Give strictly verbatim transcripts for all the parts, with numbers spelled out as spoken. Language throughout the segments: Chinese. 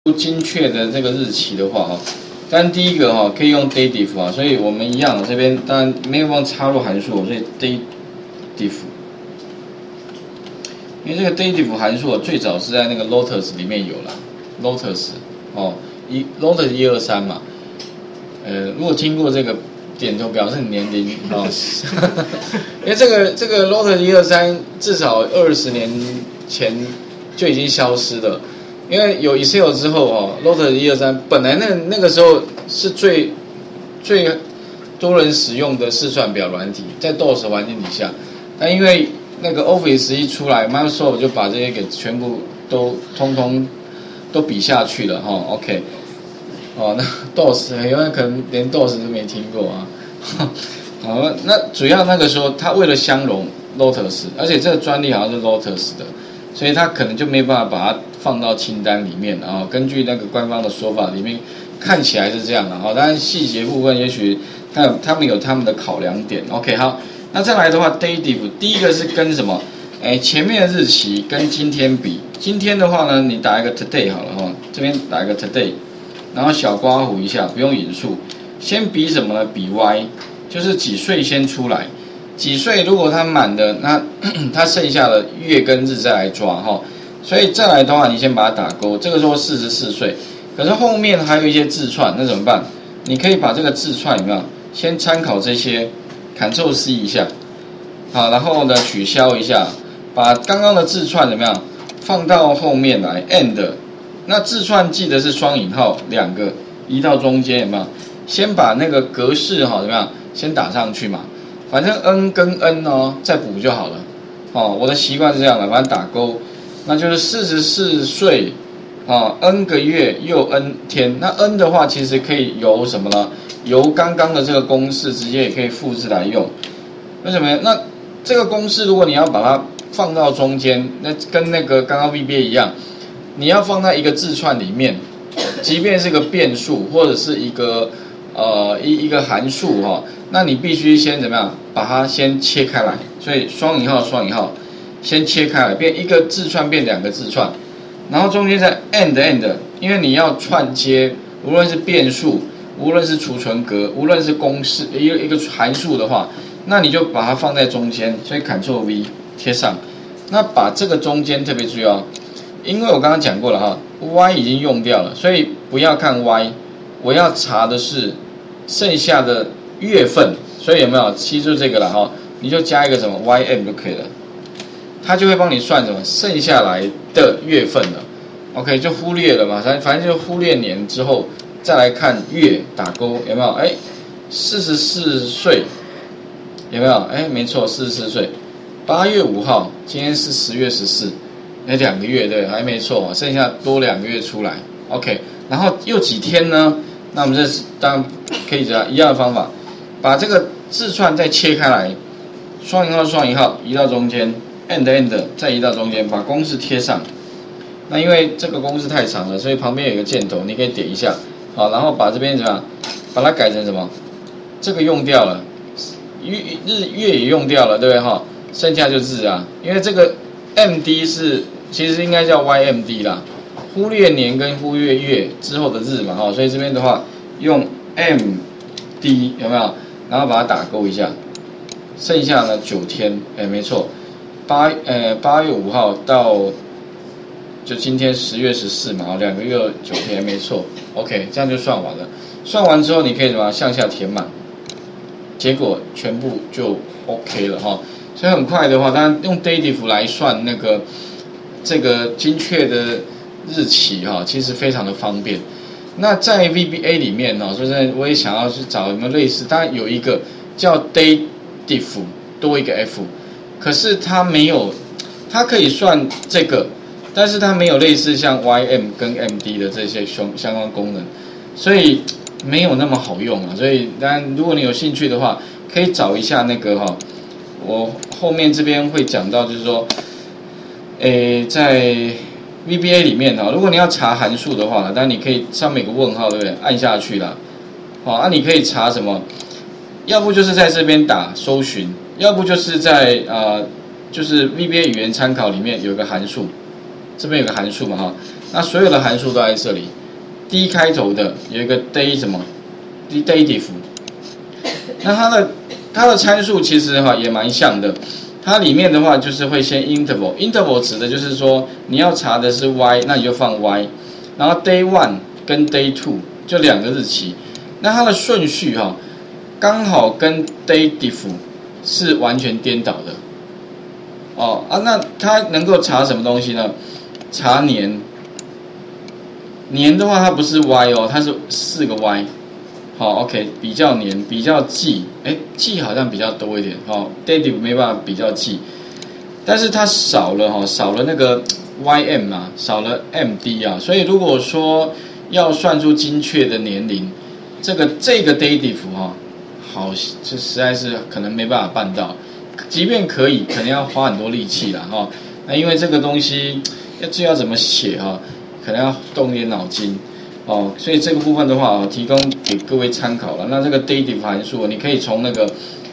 不精确的这个日期的话哈，当然第一个哈可以用 dative 啊，所以我们一样这边当然没有办法插入函数，所以 dative， 因为这个 dative 函数最早是在那个 Lotus 里面有啦 ，Lotus 哦一 Lotus 一二三嘛，呃如果听过这个点头表示你年龄哦，因为这个这个 Lotus 一二三至少二十年前就已经消失了。因为有 Excel 之后哦 ，Lotus 一二三本来那那个时候是最最多人使用的试算表软体，在 D O S 环境底下，但因为那个 Office 一出来 ，Microsoft 就把这些给全部都通通都比下去了哈、哦。OK， 哦，那 D O S 有人可能连 D O S 都没听过啊。好，那主要那个时候他为了相容 Lotus， 而且这个专利好像是 Lotus 的。所以他可能就没办法把它放到清单里面，然后根据那个官方的说法，里面看起来是这样的哈，当然细节部分也许他他们有他们的考量点。OK， 好，那再来的话 ，dative 第一个是跟什么？哎，前面的日期跟今天比，今天的话呢，你打一个 today 好了哈，这边打一个 today， 然后小刮弧一下，不用引数，先比什么呢？比 y， 就是几岁先出来。几岁？如果他满的，那他剩下的月跟日再来抓哈，所以再来的话，你先把它打勾。这个时候四十四岁，可是后面还有一些字串，那怎么办？你可以把这个字串有没有？先参考这些 ，Ctrl C 一下，好，然后呢取消一下，把刚刚的字串怎么样放到后面来 ，end。那字串记得是双引号，两个移到中间有没有？先把那个格式哈怎么样？先打上去嘛。反正 n 跟 n 哦，再补就好了。哦，我的习惯是这样的，把它打勾，那就是四十四岁，哦 ，n 个月又 n 天。那 n 的话，其实可以由什么呢？由刚刚的这个公式直接也可以复制来用。为什么？那这个公式如果你要把它放到中间，那跟那个刚刚 V B A 一样，你要放在一个字串里面，即便是个变数或者是一个呃一一个函数哈、哦。那你必须先怎么样？把它先切开来，所以双引号双引号，先切开来，变一个字串变两个字串，然后中间再 end end， 因为你要串接，无论是变数，无论是储存格，无论是公式一个一个函数的话，那你就把它放在中间，所以 Ctrl V 贴上。那把这个中间特别注意哦，因为我刚刚讲过了哈 ，Y 已经用掉了，所以不要看 Y， 我要查的是剩下的月份，所以有没有记住这个了哈？你就加一个什么 Y M 就可以了，它就会帮你算什么剩下来的月份了。OK， 就忽略了嘛，反反正就忽略年之后再来看月，打勾有没有？哎，四十四岁有没有？哎，没错，四十四岁。八月五号，今天是十月十四，哎，两个月对，还没错，剩下多两个月出来。OK， 然后又几天呢？那我们这是当然可以这样一样的方法。把这个字串再切开来，双引号双引号移到中间 ，end end 再移到中间，把公式贴上。那因为这个公式太长了，所以旁边有一个箭头，你可以点一下，好，然后把这边怎么样，把它改成什么？这个用掉了，日日月也用掉了，对不对哈？剩下就日啊，因为这个 M D 是其实应该叫 Y M D 啦，忽略年跟忽略月之后的日嘛哈，所以这边的话用 M D 有没有？然后把它打勾一下，剩下呢九天，哎，没错，八呃八月五号到就今天十月十四嘛，两个月九天，没错 ，OK， 这样就算完了。算完之后，你可以怎么向下填满，结果全部就 OK 了哈。所以很快的话，当然用 dative 来算那个这个精确的日期哈，其实非常的方便。那在 V B A 里面呢，就是我也想要去找有没有类似，当然有一个叫 dative 多一个 f， 可是它没有，它可以算这个，但是它没有类似像 Y M 跟 M D 的这些相相关功能，所以没有那么好用啊。所以当然如果你有兴趣的话，可以找一下那个哈，我后面这边会讲到，就是说，诶，在V B A 里面哈，如果你要查函数的话，当然你可以上面有个问号，对不对？按下去啦，好，啊，你可以查什么？要不就是在这边打搜寻，要不就是在啊、呃，就是 V B A 语言参考里面有个函数，这边有个函数嘛哈， 那所有的函数都在这里。D 开头的有一个 day 什么 dative， 那它的它的参数其实哈也蛮像的。它里面的话就是会先 interval，interval 指的就是说你要查的是 y， 那你就放 y， 然后 day one 跟 day two 就两个日期，那它的顺序哈刚好跟 dative 是完全颠倒的。哦啊，那它能够查什么东西呢？查年，年的话它不是 y 哦，它是四个 y。好 ，OK， 比较年，比较季，哎，季好像比较多一点，哦 ，dative 没办法比较季，但是它少了哈、哦，少了那个 ym 啊，少了 md 啊，所以如果说要算出精确的年龄，这个这个 dative 哈、哦，好，这实在是可能没办法办到，即便可以，可能要花很多力气啦哈、哦，那因为这个东西要这要怎么写哈、哦，可能要动点脑筋。哦，所以这个部分的话，哦，提供给各位参考了。那这个 dative 函数，你可以从那个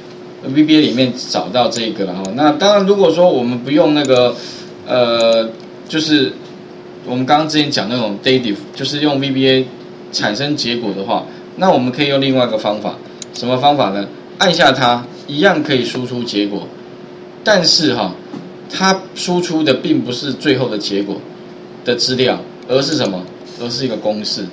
V B A 里面找到这个了哈。那当然，如果说我们不用那个，呃，就是我们刚刚之前讲那种 dative， 就是用 V B A 产生结果的话，那我们可以用另外一个方法。什么方法呢？按下它，一样可以输出结果，但是哈，它输出的并不是最后的结果的资料，而是什么？而是一个公式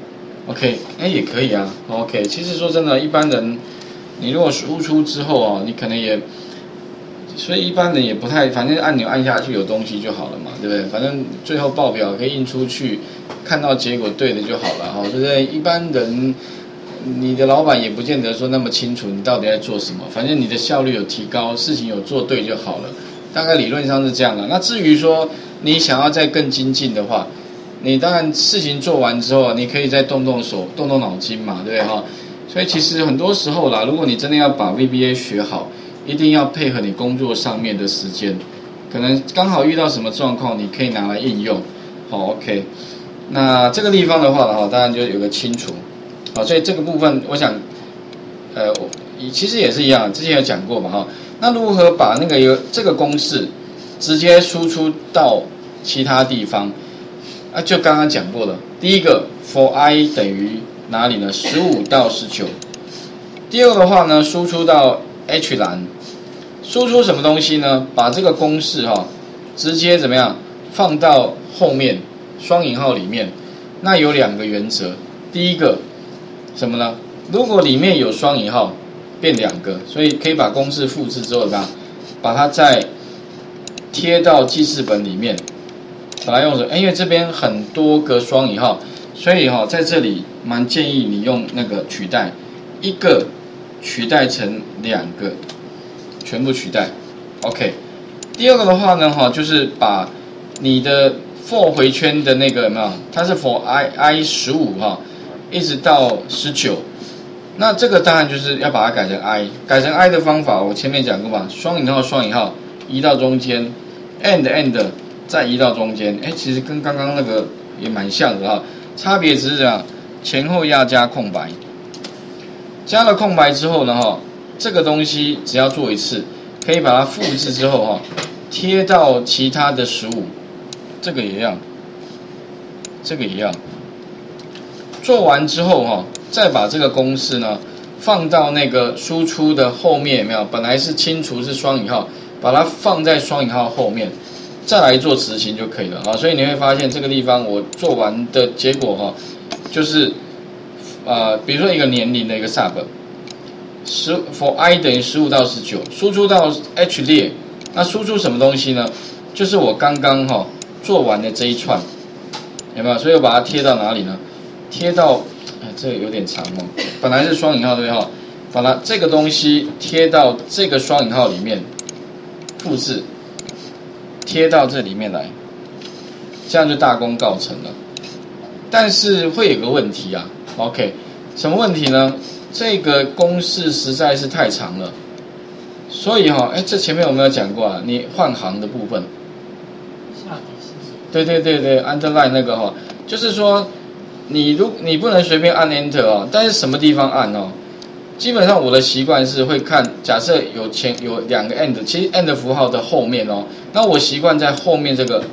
，OK， 哎也可以啊 ，OK。其实说真的，一般人你如果输出之后哦，你可能也，所以一般人也不太，反正按钮按下去有东西就好了嘛，对不对？反正最后报表可以印出去，看到结果对的就好了哈，对不对？一般人你的老板也不见得说那么清楚你到底在做什么，反正你的效率有提高，事情有做对就好了，大概理论上是这样的。那至于说你想要再更精进的话，你当然事情做完之后，你可以再动动手、动动脑筋嘛，对不对哈？所以其实很多时候啦，如果你真的要把 V B A 学好，一定要配合你工作上面的时间，可能刚好遇到什么状况，你可以拿来应用。好 ，OK。那这个地方的话哈，当然就有个清除。好，所以这个部分我想，呃，其实也是一样，之前有讲过嘛哈。那如何把那个有这个公式直接输出到其他地方？啊，就刚刚讲过了。第一个 ，for i 等于哪里呢？十五到十九。第二个的话呢，输出到 H 栏，输出什么东西呢？把这个公式哈、哦，直接怎么样放到后面双引号里面。那有两个原则。第一个什么呢？如果里面有双引号，变两个，所以可以把公式复制之后吧，把它再贴到记事本里面。把它用着，因为这边很多个双引号，所以哈、哦，在这里蛮建议你用那个取代，一个取代成两个，全部取代 ，OK。第二个的话呢，哈，就是把你的 for 回圈的那个有没有？它是 for i i 十五哈，一直到十九，那这个当然就是要把它改成 i， 改成 i 的方法我前面讲过嘛，双引号双引号移到中间 ，and and。再移到中间，哎，其实跟刚刚那个也蛮像的哈，差别只是啊前后要加空白，加了空白之后呢哈，这个东西只要做一次，可以把它复制之后哈，贴到其他的十五，这个也一样，这个也一样，做完之后哈，再把这个公式呢放到那个输出的后面，有没有？本来是清除是双引号，把它放在双引号后面。再来做执行就可以了啊，所以你会发现这个地方我做完的结果哈，就是呃，比如说一个年龄的一个 sub， 十 for i 等于十五到十九，输出到 H 列，那输出什么东西呢？就是我刚刚哈做完的这一串，有没有？所以我把它贴到哪里呢？贴到，哎，这个有点长哦，本来是双引号对不对哈？把它这个东西贴到这个双引号里面，复制。贴到这里面来，这样就大功告成了。但是会有个问题啊 ，OK， 什么问题呢？这个公式实在是太长了，所以哈、哦，哎，这前面有没有讲过啊？你换行的部分，下底是对对对对 ，underline 那个哈、哦，就是说你如你不能随便按 Enter 哦，但是什么地方按哦？基本上我的习惯是会看，假设有前有两个 and， 其实 and 符号的后面哦，那我习惯在后面这个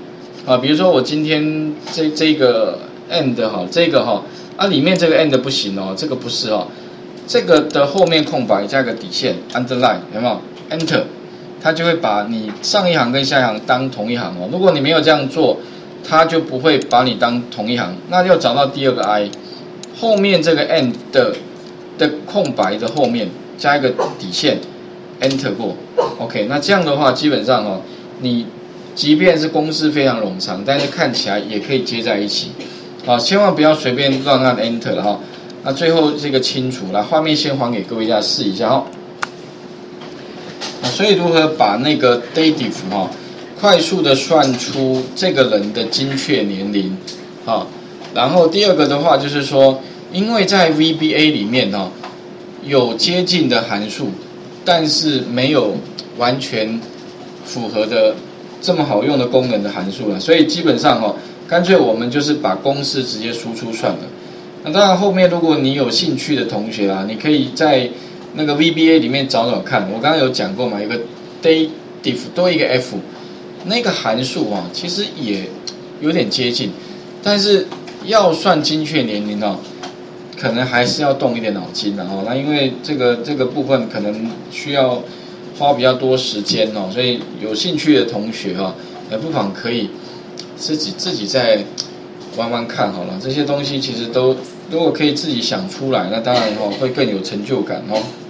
啊，比如说我今天这这个 and 哈，这个哈啊里面这个 and 不行哦，这个不是哦，这个的后面空白加个底线 underline 有没有 enter， 它就会把你上一行跟下一行当同一行哦。如果你没有这样做，它就不会把你当同一行。那要找到第二个 I， 后面这个 and 的的空白的后面加一个底线 enter 过 ，OK， 那这样的话基本上哦，你即便是公式非常冗长，但是看起来也可以接在一起，啊，千万不要随便乱按 Enter 了哈。那最后这个清除，来画面先还给各位大家试一下哈。所以如何把那个 dative 哈，快速的算出这个人的精确年龄，啊，然后第二个的话就是说，因为在 V B A 里面哈，有接近的函数，但是没有完全符合的。这么好用的功能的函数了，所以基本上哦，干脆我们就是把公式直接输出算了。那当然后面如果你有兴趣的同学啊，你可以在那个 V B A 里面找找看。我刚刚有讲过嘛，一个 dative 多一个 f， 那个函数啊，其实也有点接近，但是要算精确年龄哦，可能还是要动一点脑筋的哦。那因为这个这个部分可能需要花比较多时间哦，所以有兴趣的同学哈、哦，不妨可以自己自己再玩玩看好了。这些东西其实都如果可以自己想出来，那当然哦会更有成就感哦。